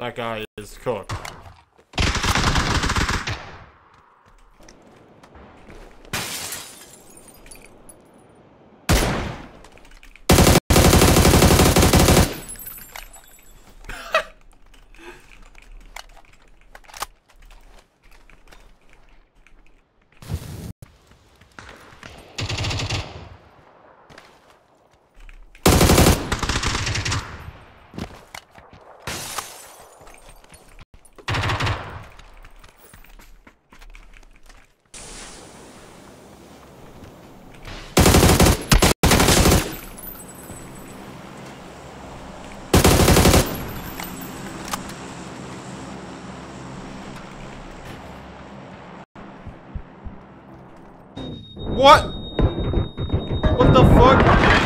That guy is cooked. What? What the fuck?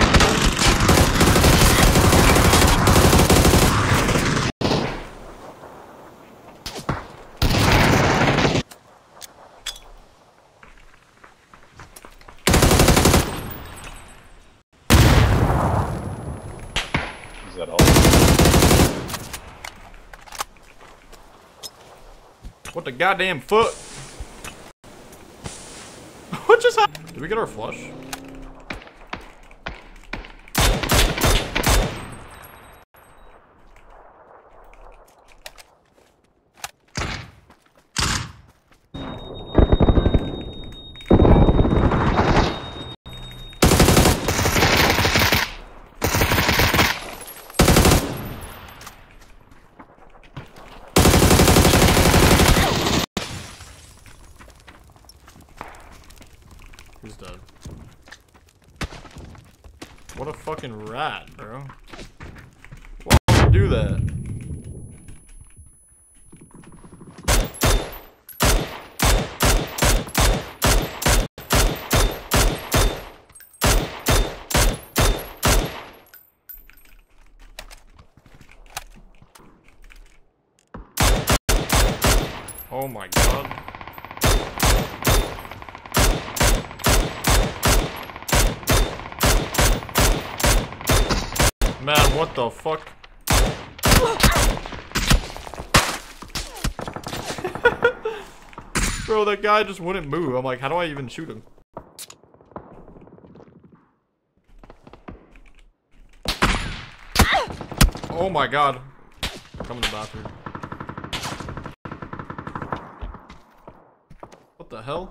Is that all? What the goddamn fuck? What just happened? Did we get our flush? He's dead. What a fucking rat, bro. Why would you do that? Oh my god. Man, what the fuck? Bro, that guy just wouldn't move. I'm like, how do I even shoot him? Oh my god. Come in the bathroom. What the hell?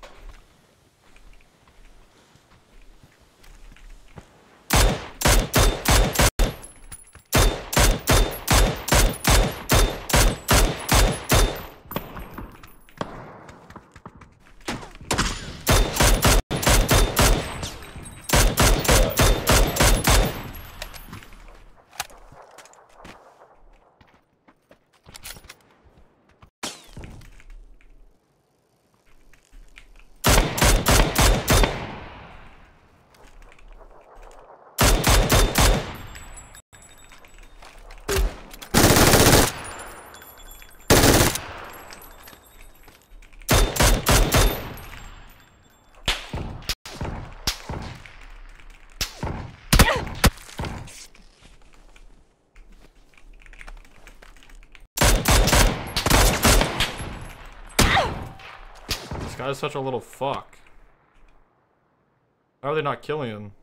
This guy's such a little fuck. How are they not killing him?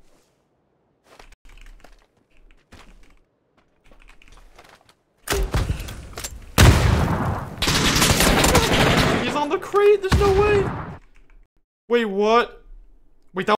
He's on the crate, there's no way! Wait, what? Wait, that